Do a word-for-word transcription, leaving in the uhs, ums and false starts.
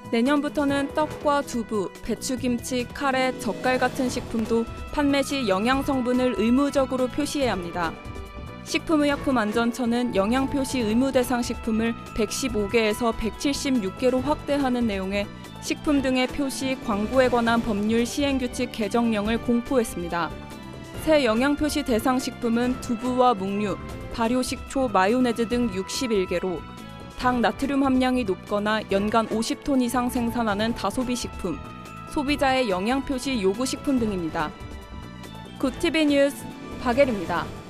내년부터는 떡과 두부, 배추김치, 카레, 젓갈 같은 식품도 판매 시 영양 성분을 의무적으로 표시해야 합니다. 식품의약품안전처는 영양 표시 의무 대상 식품을 백십오 개에서 백칠십육 개로 확대하는 내용의 식품 등의 표시, 광고에 관한 법률 시행규칙 개정령을 공포했습니다. 새 영양 표시 대상 식품은 두부와 묵류, 발효식초, 마요네즈 등 육십일 개로 당, 나트륨 함량이 높거나 연간 오십 톤 이상 생산하는 다소비 식품, 소비자의 영양 표시 요구 식품 등입니다. 굿티비 뉴스 박예리입니다.